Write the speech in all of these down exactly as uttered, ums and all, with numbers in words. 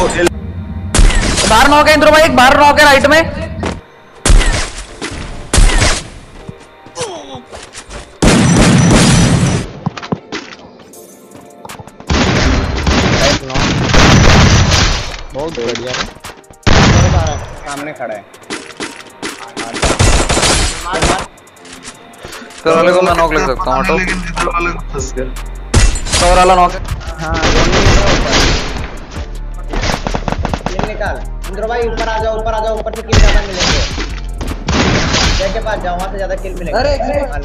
बाहर नॉक है इंद्रो भाई, एक बाहर नॉक है राइट में। बहुत बढ़िया है, सामने खड़ा है। इधर वाले को मैं नॉक लग सकता हूँ ऑटो, लेकिन इधर वाले फंस गया। कवर वाला नॉक है। हाँ ये निकाल इंद्र भाई, ऊपर आ जाओ, ऊपर आ जाओ, ऊपर से किल ज्यादा मिलेंगे। जय के पास जाओ, वहां से ज्यादा किल मिलेंगे। अरे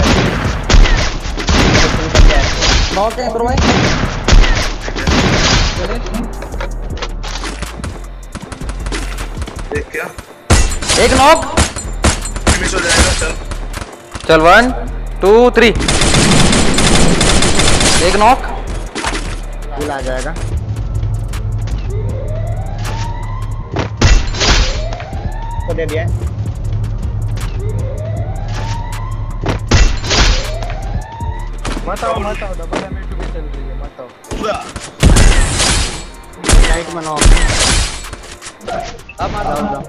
नॉक है इंद्र भाई। देख क्या एक नॉक फिनिश हो जाएगा। चल चल वन टू थ्री, एक नॉक। किल आ जाएगा। को दे दिया मत आओ मत आओ, डबल एम टू भी चल रही है, मत आओ। लाइट बनाओ अब, मार दो।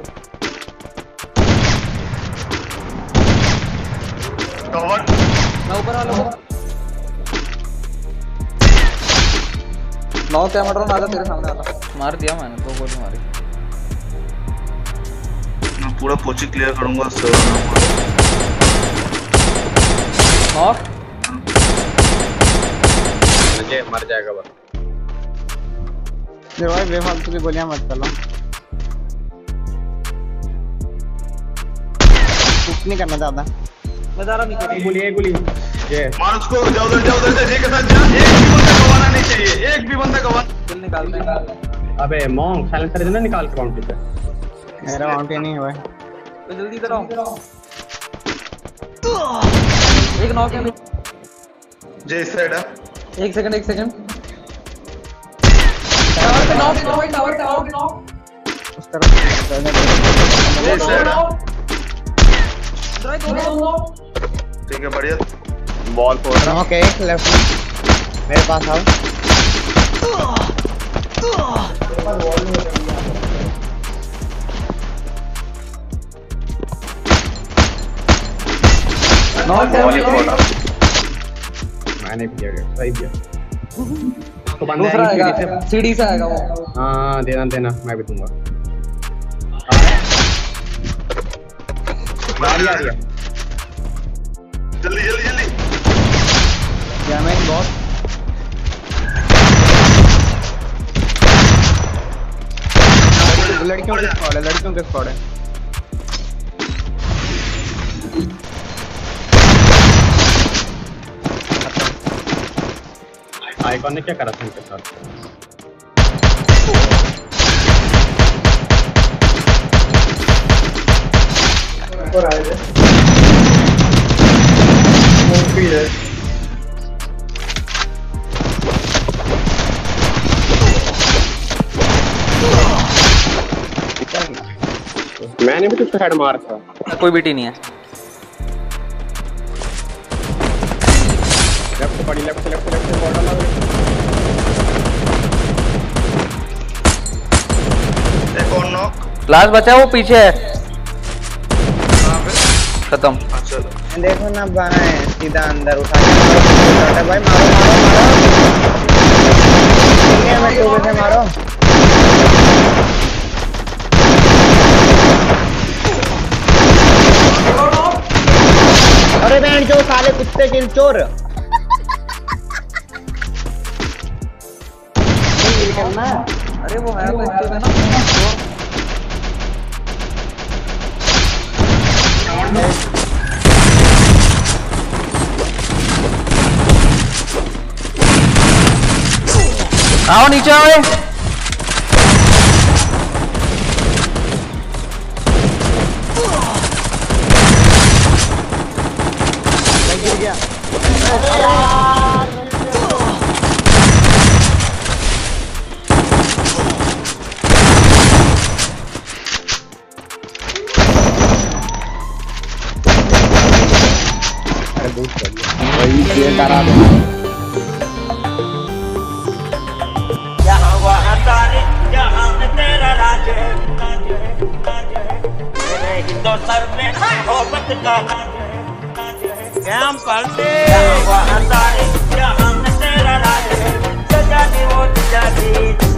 कवर मैं ऊपर वाला हूं, नॉक है मटर, आजा तेरे सामने आता। मार दिया मैंने, दो गोली मारी। मैं पूरा पोची क्लियर करूंगा। नॉक मुझे मर जाएगा बस। ये भाई बेफालतू की गोलियां मत चलो, कुछ नहीं करना चाहता मैं। जा रहा नहीं, गोली है गोली ये मार उसको। जाओ उधर, जाओ उधर, जे के साथ जा। एक भी बंदा गवाना नहीं चाहिए, एक भी बंदा गवाना। किल निकालते हैं। अबे मॉन्क साइलेंसर इधर निकाल के बाउंड्री पे। मेरा बाउंड्री नहीं है भाई, तो जल्दी इधर आओ। एक नॉक है जे इस साइड है। एक सेकंड एक सेकंड। टावर पे नॉक, टावर टावर टावर पे नॉक। उस तरफ जे इस साइड है। ठीक है बढ़िया। बॉल फोड़ रहा हूं। ओके लेफ्ट में मेरे पास आओ। नॉक है, मैंने भी दिया, सही दिया। तो बंदा दूसरा आएगा, सीढ़ी से आएगा वो। हां देना देना, मैं भी दूंगा। मार आ रही है, जल्दी जल्दी जल्दी। क्या मैं बॉस लड़कियों के स्क्वाड है, लड़कियों के स्क्वाड है। आइकॉन ने क्या करा था उनके साथ? ऊपर आए थे मोटी है। मैंने भी तो हेड मारा था। कोई बीटी नहीं है। लेफ्ट पड़ी, लेफ्ट लेफ्ट लेफ्ट बॉर्डर लगा। एक और नॉक। लास्ट बचा वो पीछे है। कहां पे? खत्म। अच्छा देखो ना बाना है, सीधा अंदर उठा के भाई मारो मारो मारो। ठीक है मैं टू से मारो। अरे बहन जो साले कुत्ते किल चोर। अरे वो है तो एक्टिव है ना। आओ नीचे आओ। गिर गया। अरे बहुत बढ़िया वही शेयर करा दो। क्या हुआ तो सर पे मोहब्बत का क्या पलटे वहाँ तारे क्या हम तेरा राज सजा दी वो जाती